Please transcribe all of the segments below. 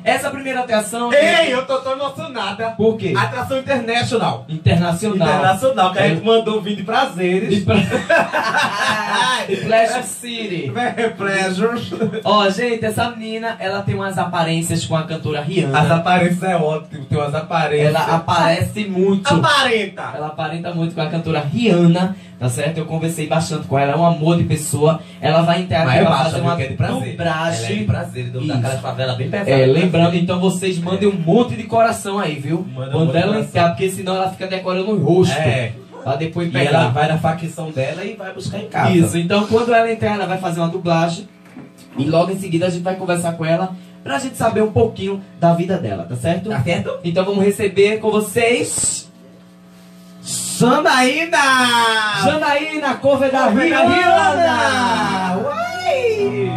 Essa primeira atração... Ei, eu tô emocionada. Por quê? Atração internacional. Internacional. Que a gente mandou vir de prazeres. De Pleasure City. Pleasures. Ó, gente, essa menina, ela tem umas aparências com a cantora Rihanna. As aparências é ótimo, tem umas aparências. Ela aparece muito. Aparenta. Ela aparenta muito com a cantora Rihanna, tá certo? Eu conversei bastante com ela, é um amor de pessoa. Ela vai entrar aqui pra fazer uma dublagem. Ela é de prazer, então daquela favela bem pesada. Lembrando, então vocês mandem um monte de coração aí, viu? Quando ela entrar, porque senão ela fica decorando o rosto. Pra depois pegar. E ela vai na facção dela e vai buscar em casa. Isso, então quando ela entrar, ela vai fazer uma dublagem. E logo em seguida a gente vai conversar com ela pra gente saber um pouquinho da vida dela, tá certo? Tá certo? Então vamos receber com vocês... Janaína, cover da Rihanna! Uai!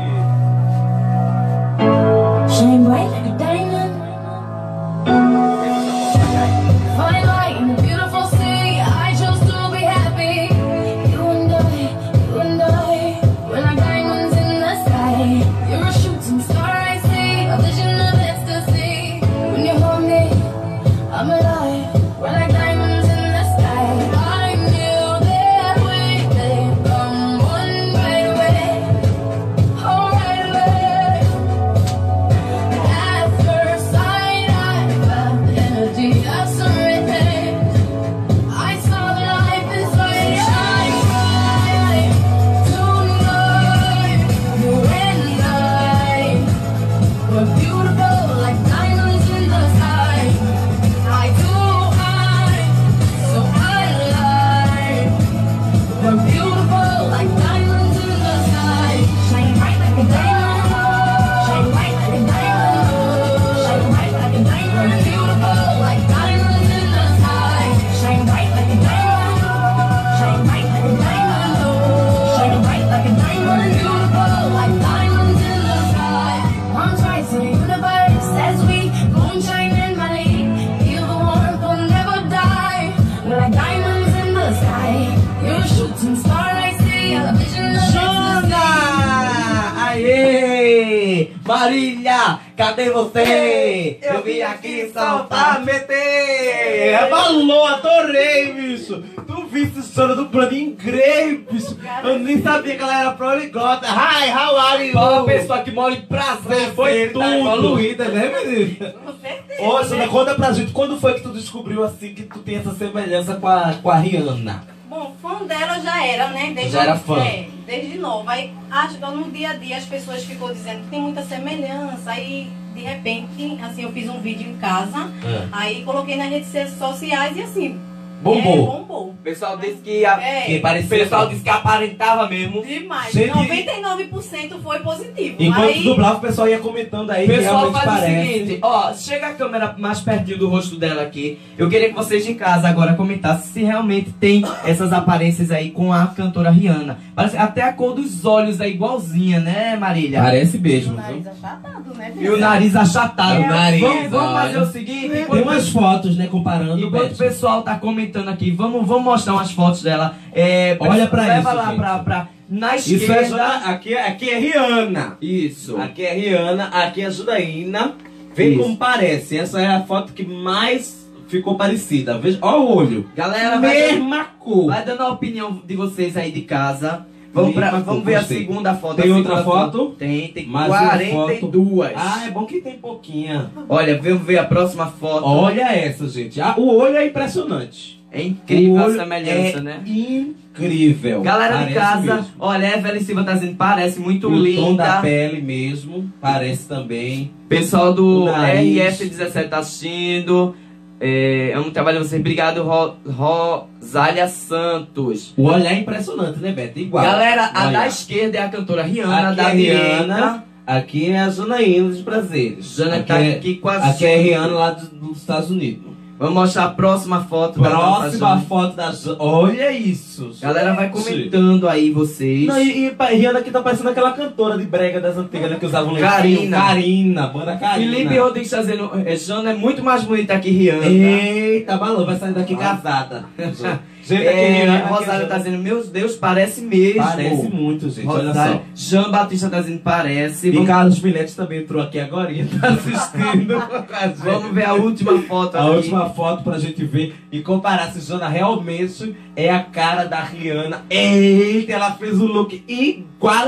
Shine bright like a diamond. Fine light in a beautiful sea. I chose to be happy. You and I, we're like diamonds in the sky. You're a shooting star, I see, a vision of ecstasy. When you hold me, I'm alive. We're like diamonds in the sky. I knew that we could come one right away. Oh, right away. At first sight, I felt the energy of surrender. I saw the life inside. Shine bright tonight. You and we're beautiful like diamonds in the sky. Eye to eye, so alive. We're beautiful like diamonds in the sky. Shine bright like a diamond. Shine bright like a diamond. Shine bright like a diamond. We're beautiful like diamonds in the sky. Shine bright like a diamond. Shine bright like a diamond. Shine bright like a diamond. Beautiful like diamonds in the sky. Arms rising, universe as we moonshine and money. Feel the warmth, will never die. We're like diamonds in the sky. You're a shooting star, I see. A vision of Jana! Aê! Marília, cadê você? Eu vim aqui só pra meter! Abalou, adorei, bicho! Tu viste a história do plano inglês, bicho! Eu nem sabia que ela era poliglota! Hi, how are you? Ó, a pessoa que mora em prazer, foi tudo! Tá evoluída, né, menina? Com certeza. Ô, Jana, conta pra gente, quando foi que tu descobriu assim que tu tem essa semelhança com a Rihanna? Bom, fã dela eu já era, né? Já era fã. Desde novo. Aí, acho que no dia a dia as pessoas ficam dizendo que tem muita semelhança. Aí, de repente, assim, eu fiz um vídeo em casa. Aí, coloquei nas redes sociais e assim... bombou. O pessoal disse que, que parecia. o pessoal disse que aparentava mesmo. Demais. Gente, 99% foi positivo. Enquanto Aí, dublava, o pessoal ia comentando aí O que pessoal realmente faz parece. o seguinte, ó, chega a câmera mais pertinho do rosto dela aqui. Eu queria que vocês de casa agora comentassem se realmente tem essas aparências aí com a cantora Rihanna. Parece até a cor dos olhos é igualzinha, né, Marília? Parece o mesmo. nariz achatado, né? E o nariz achatado. O nariz, Vamos fazer olha. o seguinte, Tem umas fotos, né, comparando. enquanto o pessoal tá comentando aqui, vamos mostrar umas fotos dela. Olha pra leva isso, lá gente. na Isso é esquerda. aqui é Rihanna. Isso. Aqui é Rihanna, aqui é Janaína. Vê Isso. como parece. Essa é a foto que mais ficou parecida. Veja, ó o olho. Galera, Mesma cor. vai dando a opinião de vocês aí de casa. Vamos Mesma ver a gostei. segunda foto. Tem a outra segunda foto? Tem Mais uma 42. Ah, é bom que tem pouquinha. Olha, vamos ver a próxima foto. Olha essa, gente. O olho é impressionante. É incrível O a olho semelhança, é né? incrível. Galera de Parece casa, mesmo. olha, a Evelyn Silva tá dizendo, parece muito E o tom da linda. pele mesmo, parece também. Pessoal do O nariz. RF17 tá assistindo. Amo trabalhar vocês. Obrigado, Rosália Santos. O olhar é impressionante, né, Beto? Igual. Galera, O a olhar. da esquerda é a cantora Rihanna, Aqui da é a direita. Rihanna, aqui é a Janaína dos Prazeres. Jana aqui tá é, aqui com a aqui é a Rihanna lá dos Estados Unidos. Vamos mostrar a próxima foto da nossa Próxima Jana. foto da Olha isso. Galera, vai gente. comentando aí vocês. Não, e Rihanna aqui tá parecendo aquela cantora de brega das antigas, né, que usavam Karina. Karina, banda Karina. Felipe Rodrigues tá dizendo, Jana é muito mais bonita que Rihanna. Eita, balão, vai sair daqui casada. Gente, aqui, Rihanna, aqui, Rosário Jana. tá dizendo, meu Deus, parece mesmo. Parece muito, gente. Olha Rosário. só. Jean Batista tá dizendo, parece. E Carlos Filete também entrou aqui agora e tá assistindo com a gente. Vamos ver a última foto A aqui. última foto pra gente ver e comparar se Jana realmente é a cara da Rihanna. Eita, ela fez o look igual.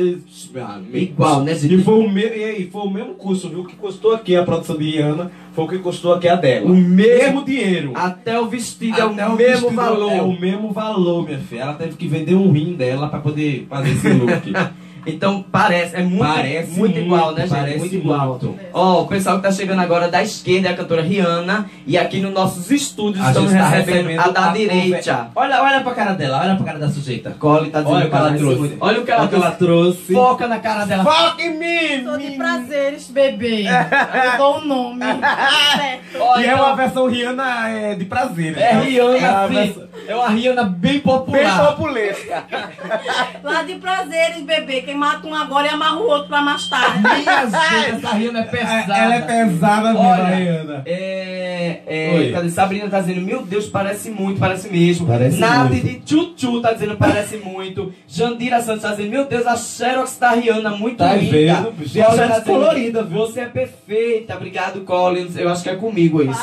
Igual, né, gente? E foi o mesmo custo, viu? O que custou aqui a produção de Rihanna foi o que custou aqui a dela. O mesmo dinheiro. Até o vestido é Até o mesmo vestido valor. É o mesmo valor, minha filha. Ela teve que vender um rim dela pra poder fazer esse look. Então parece, é muito igual, né, gente? Parece Muito igual. muito. Ó, o pessoal que tá chegando agora da esquerda é a cantora Rihanna. E aqui nos nossos estúdios A estamos gente tá recebendo a da direita. Olha pra cara dela, olha pra cara da sujeita. Cole tá dizendo Olha o que ela parece trouxe. muito. Olha o que ela trouxe. Foca na cara dela. Foca em mim! Tô de prazeres, bebê. Eu dou o nome. Certo. Olha, E é então, uma versão Rihanna de prazer. é Rihanna, é sim. É uma Rihanna bem popular. bem populesca. Lá de prazeres, bebê. Quem mata um agora e amarra o outro pra mais tarde. Minha gente, essa Rihanna é pesada. Ela é pesada mesmo, Olha, a Rihanna. Cadê? Sabrina tá dizendo, meu Deus, parece muito, parece mesmo. Parece Nath muito. de Chuchu tá dizendo, parece muito. Jandira Santos tá dizendo, meu Deus, a Xerox da Rihanna, muito Tá linda. vendo, bicho? E a Collins Xerox dizendo, colorida, viu? Você é perfeita, obrigado, Collins. Eu acho que é comigo isso.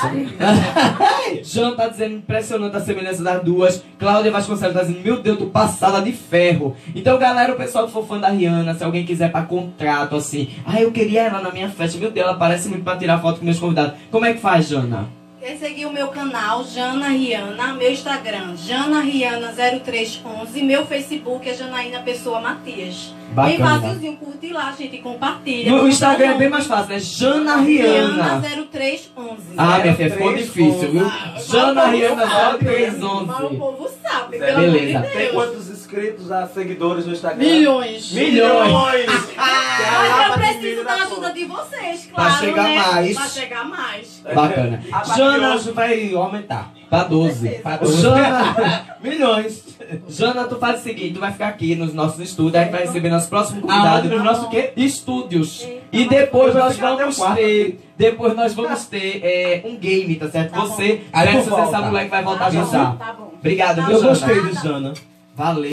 Jean tá dizendo, impressionante a semelhança das duas. Cláudia Vasconcelos tá dizendo, meu Deus, tô passada de ferro. Então, galera, o pessoal que for fã da Rihanna, se alguém quiser pra contrato, assim, eu queria ela na minha festa, meu Deus, ela parece muito pra tirar foto com meus convidados. Como é que faz, Jana? Quer seguir o meu canal, Jana Rihanna, meu Instagram, Jana Rihanna 0311, meu Facebook é Janaína Pessoa Matias. Bem Bacana. facilzinho, curte lá, gente, e compartilha. No Instagram é bem mais fácil, né? Jana Rihanna. 0311. Minha filha, ficou difícil, viu? Jana Rihanna Mas o 0311. povo sabe, Beleza. pelo amor de Tem Deus. quantos inscritos, seguidores no Instagram? Milhões. Milhões. Mas eu preciso da ajuda de vocês, Pra claro, chegar né? mais. Pra chegar mais. Bacana. A partir de Jana, hoje vai aumentar. pra 12. Pra 12. Jana, Milhões. Jana, tu faz o seguinte, tu vai ficar aqui nos nossos estúdios, a gente vai receber nossos próximos Aonde? convidados. No nosso quê? Estúdios. E depois Eu vou nós ficar até o vamos quarto ter. Depois nós vamos ter um game, tá certo? Tá bom. Você, Aí tu versus essa volta. mulher que vai voltar Tá já bom, já. tá bom. Obrigado, Tá viu, Eu bom. Jana? gostei de Jana. Valeu.